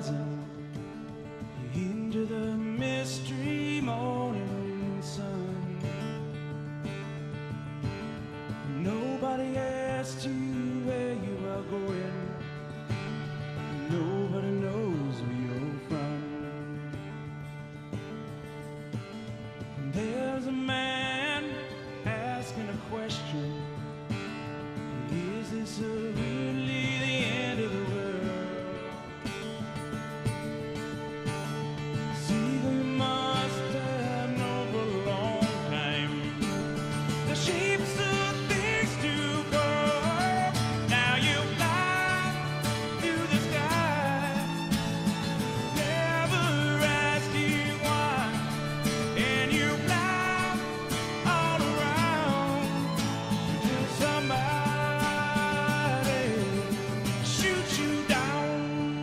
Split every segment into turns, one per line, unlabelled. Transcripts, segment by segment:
rising into the mystery morning sun. Nobody asked you where you are going. Nobody knows where you're from. There's a man asking a question. Is this really the end of the world? See, you must have known for a long time the shapes of things to come. Now you fly through the sky, never asking why, and you fly all around till somebody shoots you down.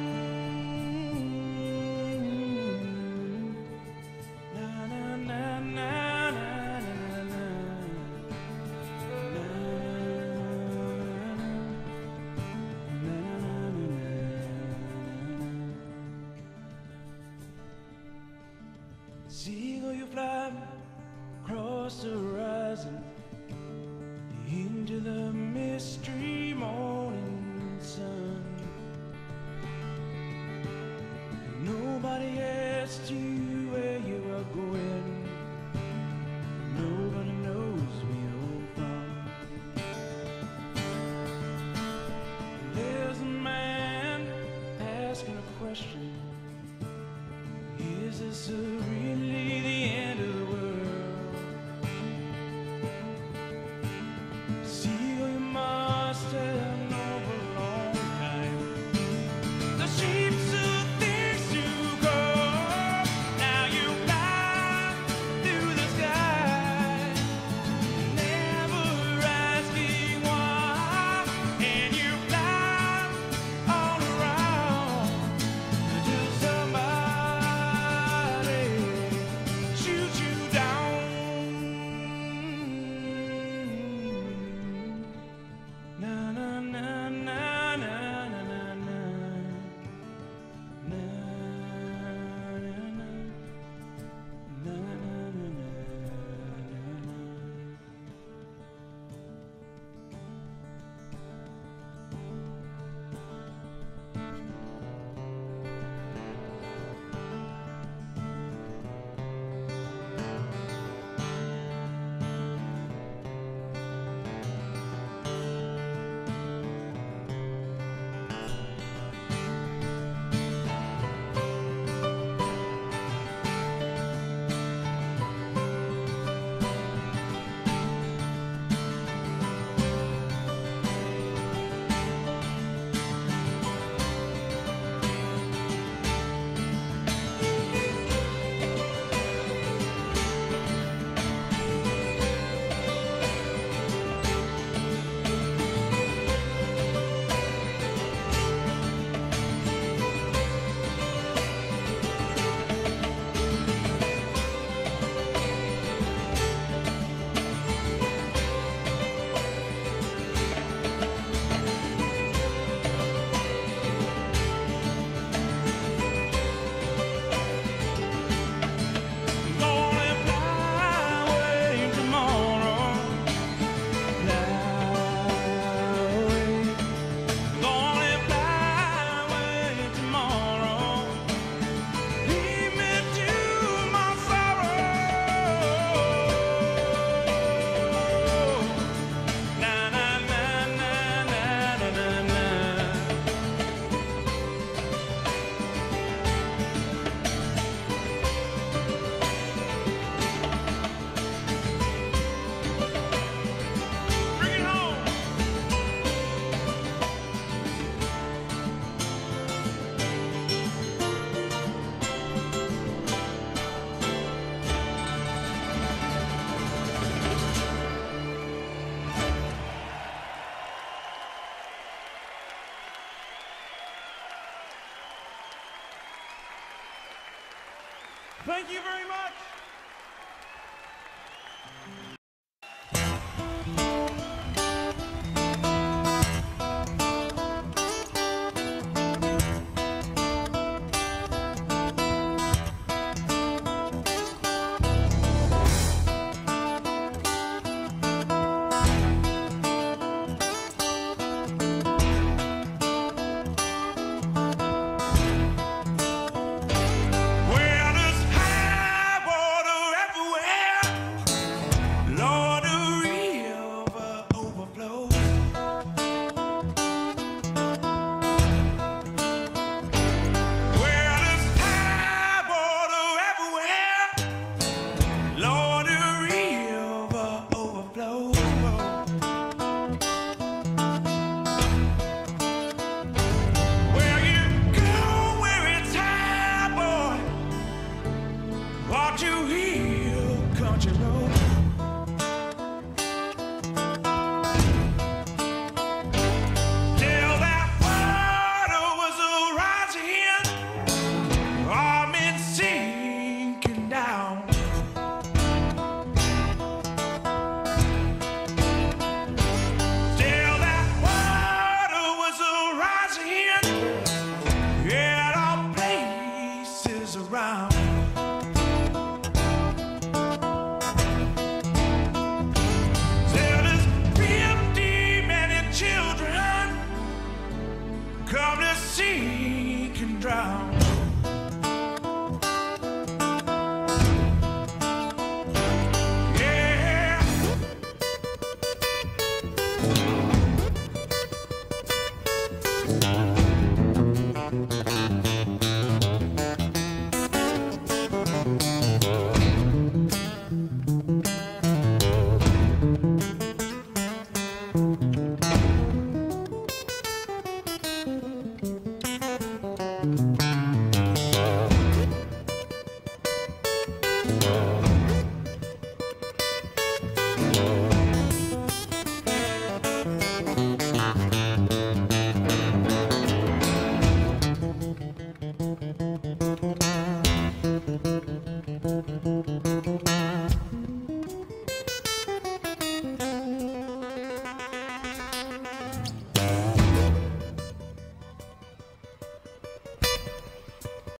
Na na na na na na na. Seagull, you fly across the horizon into the mystery morning sun. Nobody asked you where you are going. Nobody knows where you're from. There's a man asking a question. Is this really the end of the world? See, you must have known for a long time the shapes of things to come. Now you fly through the sky, never asking why, and you fly all around till somebody shoots you down. Na na na na na na na na. Na na na. Na na na na. Gonna fly away tomorrow. Fly away. Gonna fly away tomorrow. Leave me to my sorrow. Na na na na na na na na. Bring it home. Thank you very much. around.